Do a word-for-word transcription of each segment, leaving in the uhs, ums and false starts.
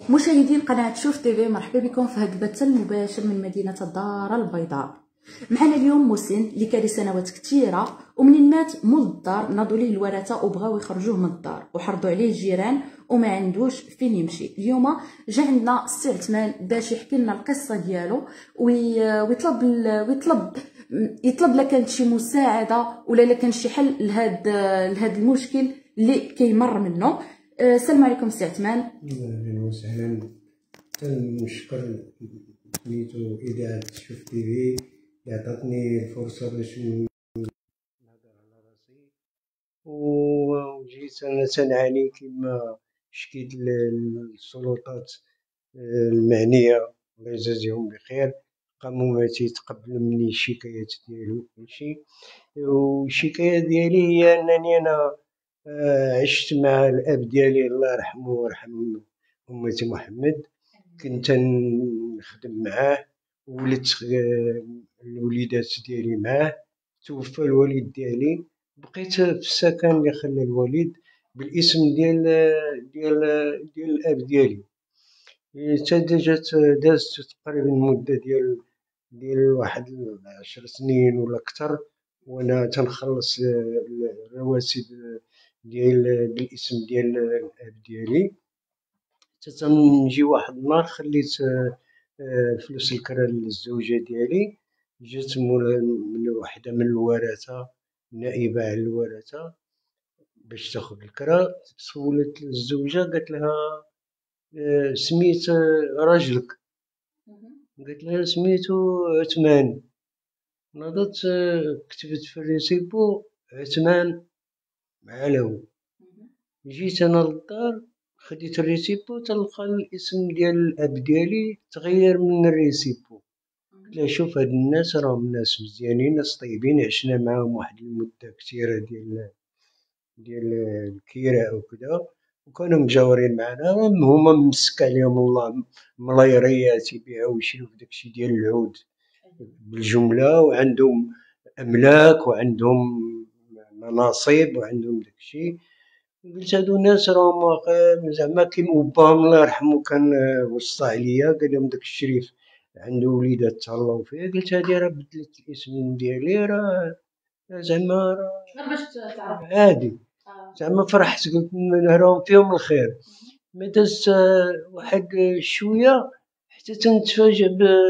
مشاهدين قناة شوف تيفي، مرحبا بكم في هذا البث المباشر من مدينة الدار البيضاء. معنا اليوم مسن اللي كان سنوات كثيرة، ومنين مات مول الدار ناضوا ليه الورثة وبغاو يخرجوه من الدار وحرضوا عليه الجيران وما عندوش فين يمشي. اليوم جا عندنا السي عثمان باش يحكي لنا القصة ديالو ويطلب ويطلب يطلب لك كانت شي مساعدة ولا لا كان شي حل لهذا لهذا المشكل اللي كيمر منه. السلام عليكم سي عثمان. اهلا وسهلا. كنشكر سميتو اذاعه شوف تيفي اللي عطاتني الفرصه باش نهضر على راسي، وجيت انا تنعاني كما شكيت للسلطات المعنيه الله يجازيهم بخير. قاموا ما تيتقبلوا مني الشكايات ديالي وكلشي، والشكايه ديالي هي انني انا عشت مع الاب ديالي الله يرحمه ويرحم امتي محمد. كنت نخدم معاه، ولدت الوليدات ديالي معاه. توفى الوالد ديالي، بقيت في السكن اللي خلى الوالد بالاسم ديال ديال ديال الاب ديالي. حتى جات دازت تقريبا مده ديال ديال واحد عشر سنين ولا اكثر وانا تنخلص الرواتب ديال بالاسم ديال الاب ديالي. حتى تنجي واحد النهار خليت فلوس الكرا للزوجه ديالي. جات من وحده من الورثه، نائبه على الورثه، باش تاخذ الكرا. سولت الزوجه قالت لها سميت راجلك؟ قالت لها سميتو عثمان. نضت كتبت في الريسيبو عثمان معلو. جيت انا للدار خديت الريسيبو تلقى الاسم ديال الاب ديالي تغير من الريسيبو. قلت لها شوف هاد الناس راهم ناس مزيانين، ناس طيبين، عشنا معاهم واحد المده كثيره ديال ديال الكيرة وكذا، وكانوا مجاورين معنا. هما مسك عليهم الله ملايريات يبيعوا ويشريو في داكشي ديال العود بالجمله، وعندهم املاك وعندهم مناصب وعندهم داكشي. قلت هادو الناس راهم واقع زعما كيما باهم الله يرحمو كان وصى عليا قال لهم داك الشريف عنده وليدات تهلاو فيه. قلت هادي راه بدلت الاسم ديالي، راه زعما راه باش تعرف عادي، زعما فرحت. قلت راهم فيهم الخير. ما دازت واحد شويه حتى تنتفاجئ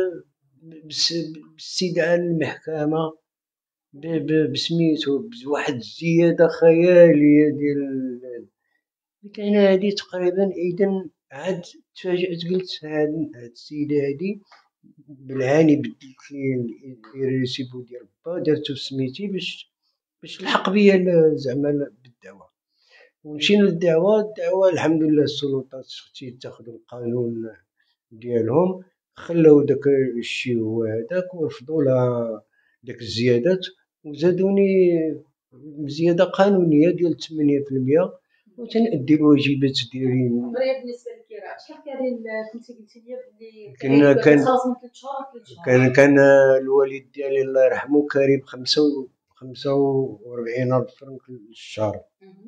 باستدعاء المحكمه بسميتو بواحد الزياده خياليه ديال كاينه هادي تقريبا. اذا عاد تفاجأت قلت هاد السيده هادي بالعاني بدلت لي الريسيبو ديال با درتو بسميتي باش باش تلحق بيا زعما بالدعوه. ومشينا للدعوه. الدعوه الحمد لله السلطات تاخذوا القانون ديالهم، خلاو داك الشيء هو هذاك ورفضوا لها داك الزيادات وزادوني زياده قانونيه ديال ثمانية في المية وتنأدي الواجبات ديالي. بالنسبه للكراء شحال كان كنتي قلتي لي كنا بلي كان كتخلص من ثلاث شهور ثلاث شهور كان كان الوالد ديالي الله يرحمه كاري بخمسة خمسة وربعين ألف فرنك للشهر.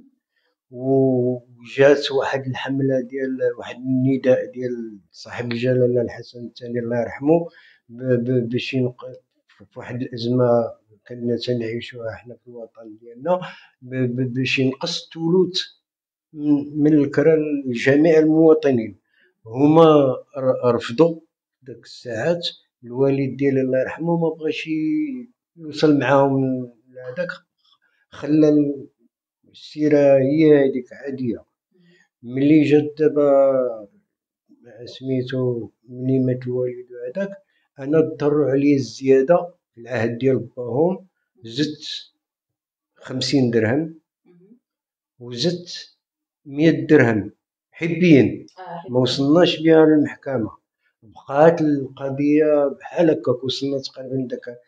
وجات واحد الحمله ديال واحد النداء ديال صاحب الجلاله الحسن الثاني الله يرحمه باش في واحد الازمه كنا تنعيشوها حنا في الوطن ديالنا باش ينقص الثلث من الكرا لجميع المواطنين. هما رفضوا داك الساعات. الوالد ديالي الله يرحمه ما بغاش يوصل معاهم لهداك، خلى السيره هي هذيك عاديه. ملي جات دابا سميتو ملي مات الوالد هذاك انا ضروا عليا الزياده في العهد ديال باهم. زدت خمسين درهم وزدت مية درهم حبين، ما وصلناش بها للمحكمه. بقات القضيه بحال هكاك. وصلنا تقريبا داك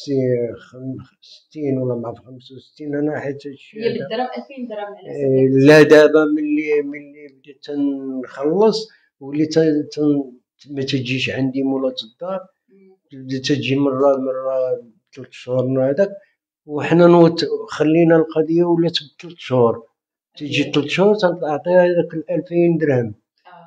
ستين ولا مع خمسة وستين. انا حيت هي بالدرهم ألفين درهم على حسب. لا دابا ملي ملي بديت تنخلص وليت ما تجيش عندي مولات الدار، بدات تجي مره مره ثلاث شهور هذاك. وحنا نوت خلينا القضيه ولات بثلاث شهور. تيجي ثلاث شهور تنعطيها داك ألفين درهم.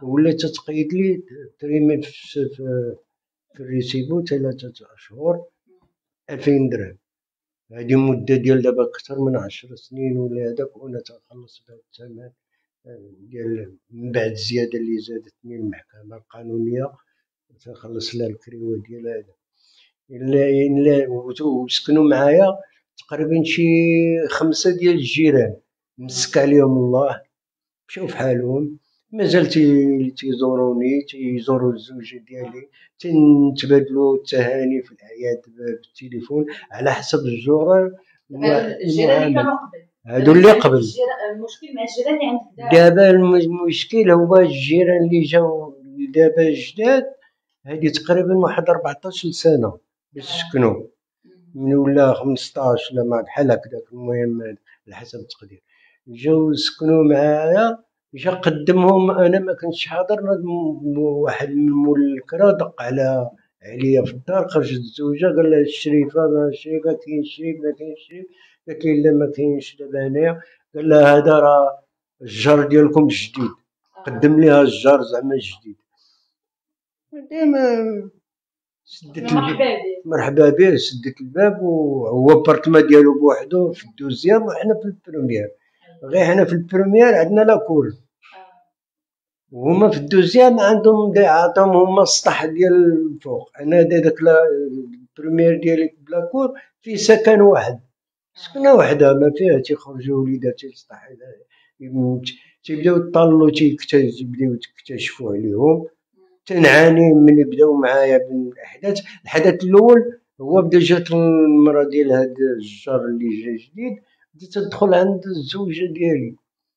ولا تتقيد لي تريمي في, في, في الريسيبو ثلاثة أشهر ألفين درهم. هادي مدة ديال دابا أكثر من عشر سنين ولا هداك، وأنا تنخلص بهاد الثمن ديال من بعد الزيادة اللي زادتني المحكمة القانونية، تنخلص لها الكريوة ديال هذا. إلا إلا وسكنوا معايا تقريبا شي خمسة ديال الجيران مسك عليهم الله، مشاو فحالهم، مازال تيزوروني، تيزورو الزوجة ديالي، تنتبادلو التهاني في الأعياد بالتليفون على حسب الجرعة. الجيران اللي كانوا قبل هادو اللي قبل. المشكل مع الجيران اللي عندك دابا المشكل هو الجيران اللي جاو دابا جداد، هادي تقريبا واحد ربعطاش سنة باش سكنوا، من ولا خمسطاش ولا ما بحال هكداك. المهم على حسب التقدير جاو سكنوا معايا. جا قدمهم انا ما كنتش حاضر، واحد من مول الكرا دق على عليا في الدار، خرجت الزوجه قال لها الشريفه ماشي، قالت لي الشريف ما كاينش الشريف، قالت لي لا ما كاينش دابا هنايا. قال لها هذا راه الجار ديالكم الجديد، قدم ليها الجار زعما الجديد. ديما سدت مرحبا به مرحبا به، سدت الباب، وهو بارتما ديالو بوحدو في الدوزيام وحنا في البروميير. غير حنا في البروميير عندنا لاكور، وهما في الدوزيام عندهم عطاهم هما السطح ديال الفوق. انا داك البروميير ديالي بلاكور في سكن واحد، سكنه وحده ما فيها، تيخرجوا وليدات تيسطح تيبداو يطلوا تيبداو يكتشفوا عليهم. تنعاني ملي بداو معايا بالاحداث. الحدث الاول هو بدا جات المراه ديال هاد الجار اللي جا جديد، بدات تدخل عند الزوجه ديالي،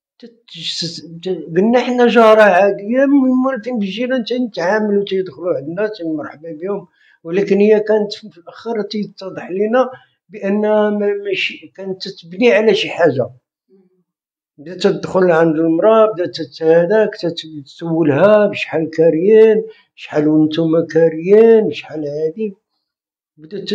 قلنا حنا جاره عاديه مولفين بالجيران تنتعاملوا تيدخلوا عندنا مرحبا بهم، ولكن هي كانت في الاخر تيتضح لنا بانها ماشي كانت تتبني على شي حاجه. بدات تدخل عند المراه، بدات هذاك تسولها بشحال كاريين، شحال وانتم كاريين، شحال هادي. بدات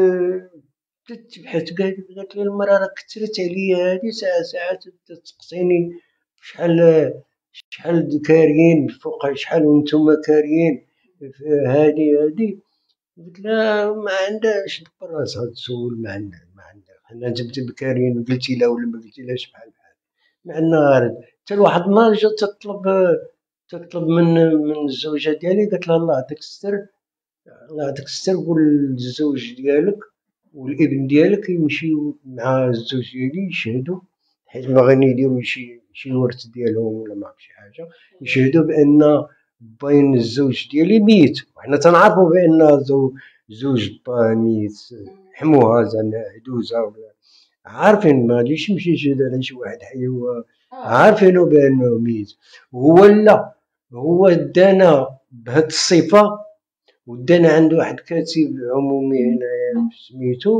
تبحث، قالت لي المراه راه كثرت عليا هادي، ساعه ساعه تسقسيني شحال شحال كاريين فوق، شحال وانتم كاريين هادي هادي. قلت لها ما عندهاش دبر راسها تسول، ما عندها ما عندها حنا جبت بكاريين، قلتي لا ولا ما قلتي لاش بحال بحال. مع النهار حتى لواحد النهار جات تطلب تطلب من من الزوجه ديالي، قالت لها الله يعطيك الستر، الله يعطيك الستر، قول للزوج ديالك والابن ديالك يمشيو مع الزوج ديالي يشهدوا، حيت باغيين يديروا شي شي ورث ديالهم ولا ما عرف شي حاجه، يشهدوا بان باين الزوج ديالي ميت. وحنا تنعرفوا بان زوج با ميت، حموها زعما عدوزه ولا عارفين، ما غاديش يمشي يشهد على شي واحد حي، هو عارفينو بانه ميت. هو لا، هو دانا بهاد الصفه، ودانا عند واحد كاتب عمومي هنايا سميتو،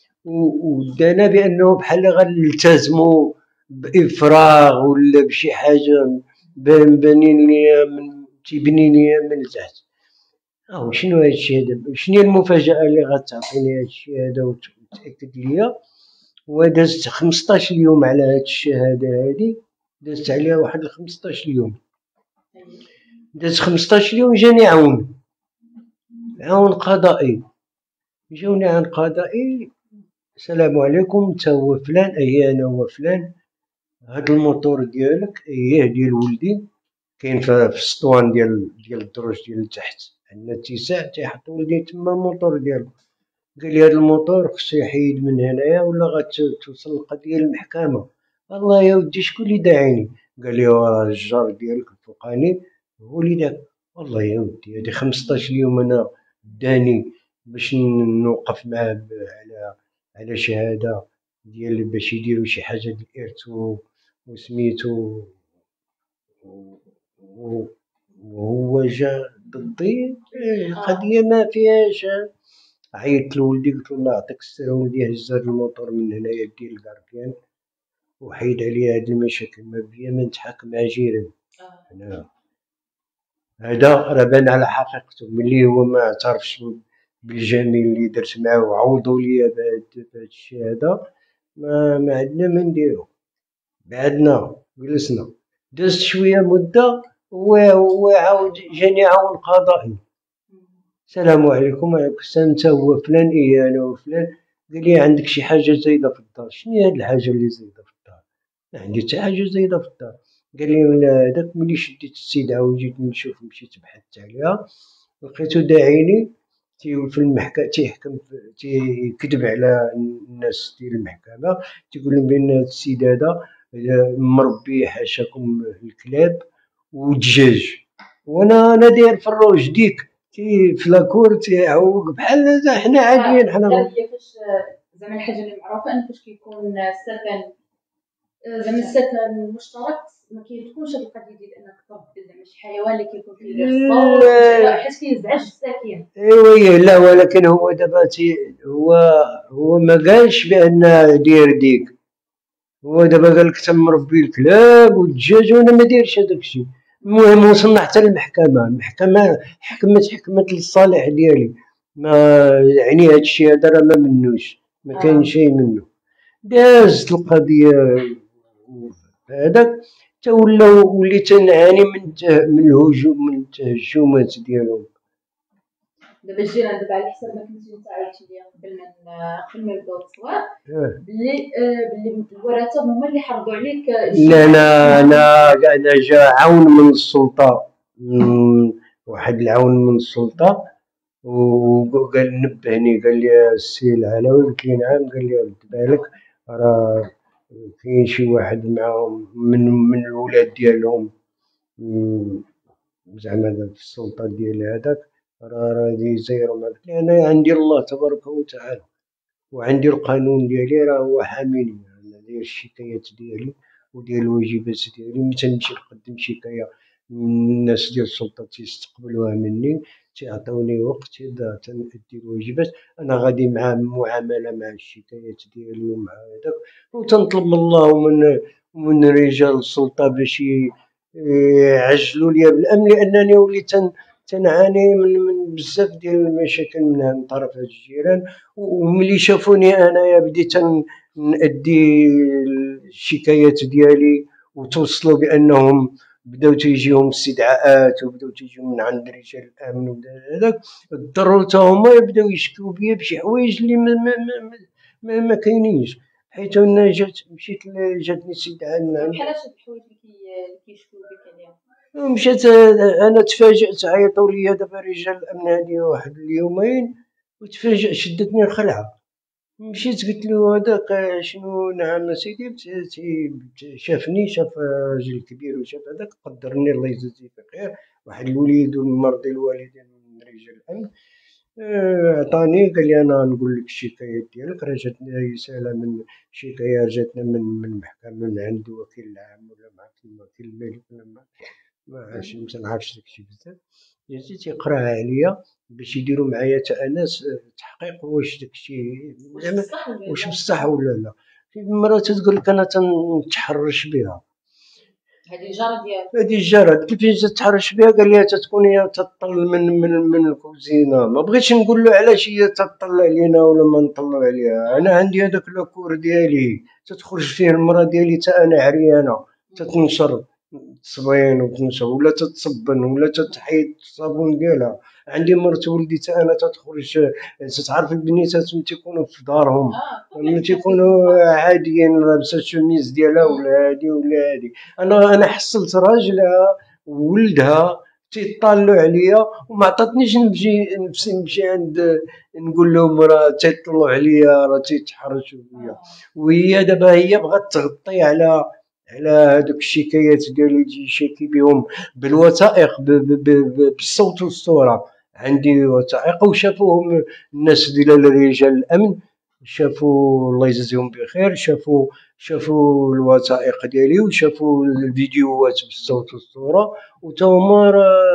ودانا بانه بحال غنلتزموا بافراغ ولا بشي حاجه بانين ليا من تيبني ليا من تحت. اه شنو هاد الشيء هذا؟ شنو المفاجاه اللي غتعطيني هاد الشيء هذا وتاكد ليا؟ ودازت خمسطاش يوم على هاد الشهاده هادي، دازت عليها واحد خمسطاش يوم، دازت خمسطاش يوم. جاني عون عون قضائي، جاوني عن قضائي، السلام عليكم تا هو فلان، اي انا هو فلان، هاد الموتور ديالك اييه ديال ولدي، كاين في السطوان ديال ديال الدرج ديال تحت عندنا اتساع، تيحطوا ولدي تما الموتور ديالو. قال لي هاد الموتور خصو يحيد من هنايا ولا غتوصل القضيه للمحكمه. الله يا ودي شكون اللي داعيني؟ قال لي راه الجار ديالك الفوقاني هو اللي داك. والله يا ودي هادي خمسطاش يوم انا داني باش نوقف معاه على على شهاده ديال باش يديروا شي حاجه ديال الارث وسميتو، وهو جا ضدي. القضيه ما فيهاش. عيطت لولدي قلت له الله يعطيك الستر ولدي، هز هاد الموتور من هنايا ديال الكاربيان وحيد عليا هاد المشاكل، ما بيا ما نتحاكم مع جيران. انا هذا راه بان على حقيقته، ملي هو ما اعترفش بالجميل اللي درت معاه وعوضوا ليا بهاد الشيء هذا، ما ما عندنا ما نديرو. بعدنا جلسنا، دازت شويه مده، وعاود جاني عون قضائي. السلام عليكم، انت هو فلان؟ ايه انا وفلان. قال لي عندك شي حاجه زايده في الدار. شنو هي هاد الحاجه اللي زايده في الدار؟ ما عندي حتى حاجه زايده في الدار. قال لي هذاك ملي شديت السيدعه وجيت نشوف، مشيت بحثت عليها لقيتو داعيني في المحكمة، تيحكم تيكذب على الناس ديال المحكمة، تيقول لهم بأن هاد السيد هذا مربي حاشاكم الكلاب والدجاج، وانا انا داير في الروج ديك تي في لاكور تيعوق بحال حنا عاديين حنا. هي فاش زعما الحاجه اللي معروفه ان فاش كيكون السكن زعما السكن المشترك ما كيكونش هاد القضيه ديال انك تربي زعما شي حيوان اللي كيكون كيدير الصوت حيت كيزعج الساكن. ايوا لا، ولكن هو دابا هو هو ما قالش بان دير ديك، هو دابا قال لك تمربي الكلاب والدجاج وانا ما دايرش هذاك الشيء. المهم وصلنا حتى للمحكمه، المحكمه حكمت حكمت للصالح ديالي، ما يعني هذا الشيء هذا راه ما منوش، ما كاين شيء منه. دازت القضيه هذاك حتى ولاو وليت تنعاني من من الهجوم، من التهجمات ديالهم. دابا الجيران دابا على حسب ما كنتي نتا عيطتي ليا قبل ما قبل ما يبداو التصوير بلي بلي الورثه هما اللي حرضوا عليك. لا انا انا انا جا عون من السلطه، واحد العون من السلطه، وقال نبهني، قال لي السي العلوي. قلت لي نعم. قال لي رد بالك راه كاين شي واحد معاهم من من الولاد ديالهم زعما في السلطه ديال هذاك، راه غادي يزيرو. قلت له انا عندي الله تبارك وتعالى وعندي القانون ديالي راه هو حاميني، انا داير الشكايات ديالي وديال الواجبات ديالي. ملي تنمشي نقدم شكايه الناس ديال السلطه تيستقبلوها مني، تيعطيوني وقت تنأدي الواجبات. انا غادي مع المعامله مع الشكايات ديالي ومع هذاك، وتنطلب من الله ومن من رجال السلطه باش يعجلوا لي بالامن، لانني وليت تنعاني من من بزاف ديال المشاكل من طرف هاد الجيران. وملي شافوني انايا بديت نأدي الشكايات ديالي وتوصلوا بانهم بداو تيجيهم استدعاءات وبداو تيجيو من عند رجال الامن وهذاك، اضطروا حتى هما يبداو يشكيو بيا بشي حوايج اللي ما ما ما, ما, ما كاينينش. حيت انا جات مشيت جاتني استدعاء من عند. بحال اش الحوايج اللي كيشكيو بك عليهم؟ مشات انا تفاجأت، عيطوا لي دابا رجال الامن هادي واحد اليومين وتفاجأ، شدتني الخلعه. مشيت قلت له هذاك شنو؟ نعم سيدي. شافني، شاف راجل كبير وشاف هذاك، قدرني الله يجازيه بخير، واحد الوليد ومرضي الوالدين من رجال الامن. عطاني قال لي انا نقول لك الشكايات ديالك، راه جاتنا رساله من شكايه جاتنا من من المحكمه من عند الوكيل العام ولا مع الوكيل الملك ولا ما عرفتش، ما تنعرفش داكشي بزاف. جيتي تيقراها عليا باش يديروا معايا حتى انا تحقيق واش داكشي زعما واش بصح ولا لا. في مرة تتقول لك انا تنتحرش بها. هذه الجاره ديالك؟ هذه الجاره كيفاش تتحرش بها؟ قال لي تتكون هي تطل من من من الكوزينه. ما بغيتش نقول له علاش هي تطل علينا ولا ما نطلوا عليها. انا عندي هذاك لاكور ديالي تتخرج فيه المراه ديالي حتى انا عريانه، تتنشر تصبين وتنشر ولا تتصبن ولا تتحيد الصابون ديالها. عندي مرت ولدي حتى انا تتخرج، تتعرف البنيتات ملي تيكونوا في دارهم ملي تيكونوا عاديين لابسه الشميز ديالها ولا هادي ولا هادي. انا انا حصلت راجلها وولدها تيطالوا عليا وما عطاتنيش نمشي نفسي نمشي عند نقول لهم راه تيطلعوا عليا راه تيتحرشوا بيا. وهي دابا هي بغات تغطي على على هذوك الشكايات ديالي، تجي شاكي بهم بالوثائق بالصوت والصوره. عندي وثائق وشافوهم الناس ديال رجال الامن، شافوا الله يجزيهم بخير، شافوا شافوا الوثائق ديالي وشافوا الفيديوهات بالصوت والصوره، وتا هما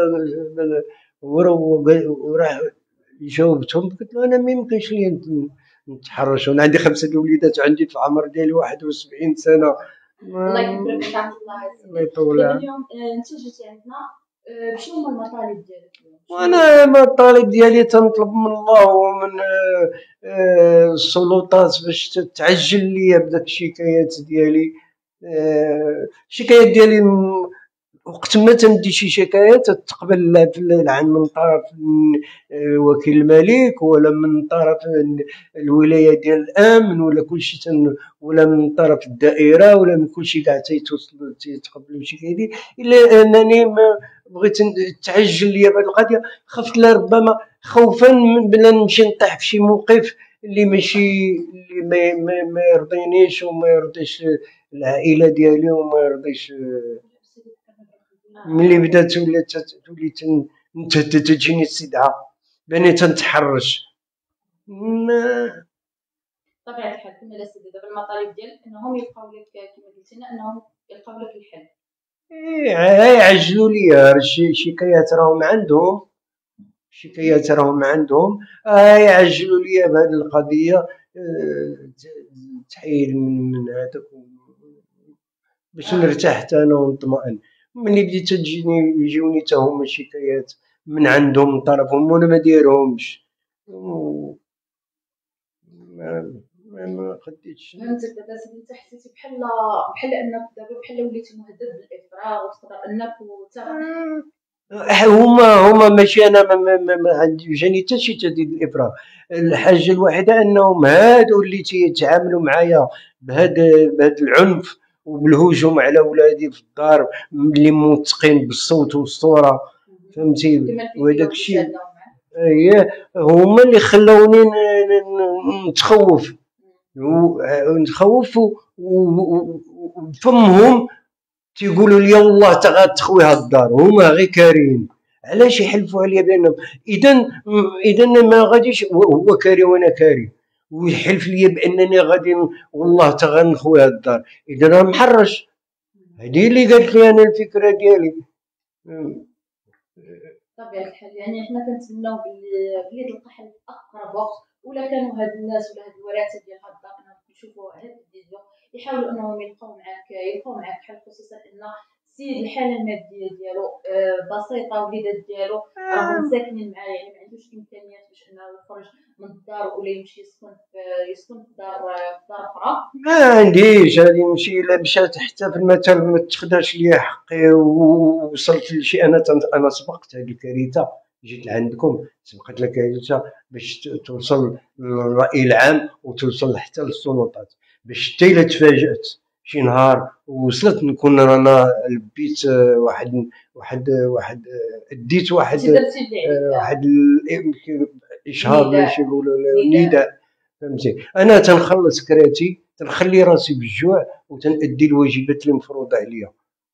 وراه جاوبتهم. قلت له انا ما يمكنش لي نتحرش، وانا عندي خمسه الوليدات وعندي في العمر ديالي واحد وسبعين سنه. الله يكبر بك عبد الله. الله يطول عمرك. اليوم انت جيتي عندنا، شنو هما المطالب ديالك اليوم؟ وانا المطالب ديالي تنطلب من الله ومن السلطات باش تعجل لي بداك الشكايات ديالي. الشكايات ديالي وقت ما تندي شي شكاية تتقبل العن من طرف وكيل الملك ولا من طرف الولاية ديال الامن ولا كلشي تن ولا من طرف الدائرة ولا من كلشي كاع تيتوصلوا تيتقبلوا شكايتي، الا انني ما بغيت تعجل ليا بهاد القضية. خفت لا ربما خوفا من بلا نمشي نطيح في شي موقف اللي ماشي اللي ما, ما, ما يرضينيش وما يرضيش العائلة ديالي وما يرضيش. ملي بدات ولات وليت تجيني استدعاء باني تنتحرش. طبيعة الحال كما لا سيدي دابا المطالب ديالك انهم يلقاو لك كما قلتي لنا انهم يلقاو لك الحل. ايه يعجلوا لي شي شكايات راهم عندهم شكايات راهم عندهم اه يعجلوا لي بهذه القضيه. اه تحيل من من هذاك باش نرتاح حتى انا ونطمئن. ملي بديت تجيني يجوني حتى هما شكايات من عندهم من طرفهم وانا ما دايرهمش ما ما خديتش. فهمتك دابا سيدي انت حسيتي بحال بحال انك دابا بحال وليتي مهدد بالافراغ وتقدر انك هما هما ماشي انا ما, ما, ما عندي جاني حتى شي تهديد الافراغ. الحاجه الوحيده انهم هادو اللي تيتعاملوا معايا بهذا بهذا العنف وبالهجوم على ولادي في الدار اللي موثقين بالصوت والصوره فهمتي. وهداك الشيء اييه هما اللي خلاوني نتخوف ونتخوف وفمهم تيقولوا لي والله تا غتخوي هاد الدار هما غير كارين. علاش يحلفوا عليا بانهم اذا اذا ما غاديش هو كاري وانا كاري ويحلف لي بانني غادي والله تا غنخوي هاد الدار اذا راه محرش. هذه اللي قالت لي انا الفكره ديالي. طبيعة الحال يعني حنا كنتمناو بلي بلي تلقى حل في اقرب وقت ولا كانوا هاد الناس ولا هاد الورثه ديال هاد الدار انهم يشوفوا هاد الفيديو يحاولوا انهم يلقاو معاك يلقاو معاك حل، خصوصا ان السيد الحاله الماديه ديالو بسيطه وليدات ديالو راهم ساكنين معاه يعني ما عندوش امكانيات باش انه يخرج من الدار ولا يمشي يسكن في يسكن في دار في دار اخرى. ما عنديش غادي نمشي الا مشات حتى في المثل ما تاخداش ليا حقي ووصلت لشي انا انا سبقت هذه الكارثه جيت لعندكم سبقت لك كارثه باش توصل للراي العام وتوصل حتى للسلطات باش حتى الا تفاجات شي نهار وصلت نكون رانا لبيت واحد واحد واحد ديت واحد واحد الاشهار باش يقولوا نداء فهمتي. انا تنخلص كراتي تنخلي راسي بالجوع وتنأدي الواجبات اللي مفروضه عليا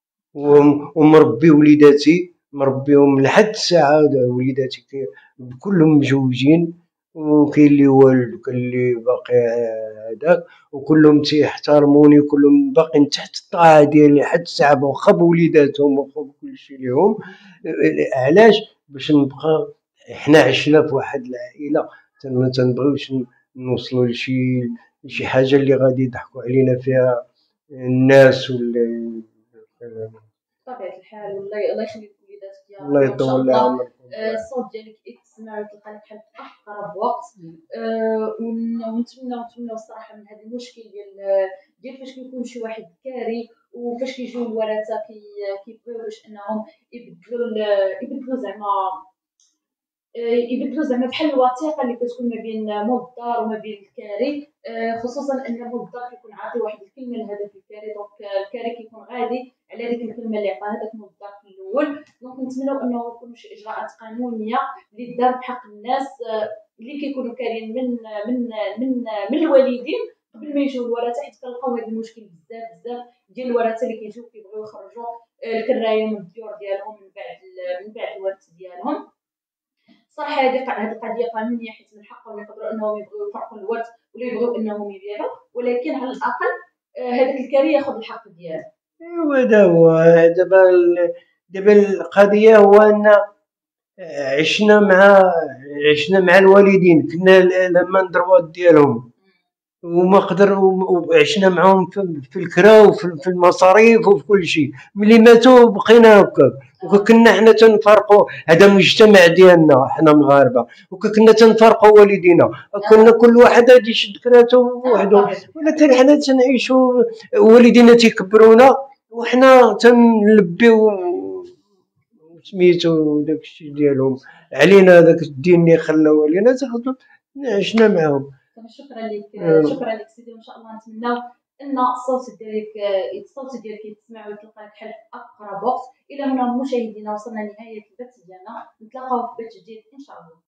ومربي وليداتي مربيهم لحد الساعه. وليداتي كلهم مجوجين وكاين اللي والد وكاين اللي باقي هذاك وكلهم تيحترموني وكلهم باقيين تحت الطاعه ديالي لحد الساعه واخا بوليداتهم واخا بكلشي ليهم. علاش؟ باش نبقى حنا عشنا في واحد العائله ما تنبغيوش نوصلوا لشي شي حاجه اللي غادي يضحكوا علينا فيها الناس ولا. بطبيعه الحال والله الله يخليك وليداتك يا رب. الله يطول لي عمرك. الصوت ديالك يتسمع وتلقى لك حل في اقرب وقت. أه ونتمنى نتمنى الصراحه من هذا المشكل ديال ديال فاش كيكون شي واحد كاري وفاش كيجيو الورثه كيبغيو باش انهم يبدلوا يبدلوا زعما يبدلوا زعما بحال الوثيقه اللي كتكون ما بين مول الدار وما بين الكاري، خصوصا ان مول الدار كيكون عاطي واحد الكلمه لهذاك الكاري دونك الكاري كيكون غادي على ديك الكلمه اللي عطاها هذاك مول الدار في الاول. دونك نتمناو انه يكونوا شي اجراءات قانونيه اللي دار بحق الناس اللي كيكونوا كاريين من من من من الوالدين قبل ما يجيو الورثه، حيت كنلقاو هذا المشكل بزاف بزاف ديال الورثه اللي كيجيو كيبغيو يخرجوا الكرايه من الديور ديالهم من بعد من بعد الورث ديالهم. صراحه هذه هذه القضيه قانونيه حيت من حقهم يقدروا انهم يبغيو يفرقوا الورث ولا يبغيو انهم يبيعوا، ولكن على الاقل هذاك الكاري ياخذ الحق ديالو. ايوا هذا هو. دابا دابا القضيه هو ان عشنا مع عشنا مع الوالدين كنا لما ندروات ديالهم وما قدر وعشنا معهم في الكرا وفي المصاريف وفي كل شيء. ملي ماتوا بقينا هكاك وكنا حنا تنفرقوا. هذا المجتمع ديالنا حنا مغاربه وكنا تنفرقوا والدينا كنا كل واحد غادي يشد كراتو بوحدو، ولكن حنا تنعيشوا والدينا تيكبرونا وحنا تنلبيو سميتو داكشي ديالهم علينا، داك الدين اللي خلاو علينا تاخدو عشنا معاهم. شكرا لك، شكرا لك سيدي، وان شاء الله نتمناو ان الصوت ديالك الصوت ديالك يتسمع ويتلقى لك حل في اقرب وقت. الى هنا مشاهدينا وصلنا لنهايه البث ديالنا، نتلاقاو في بث جديد ان شاء الله.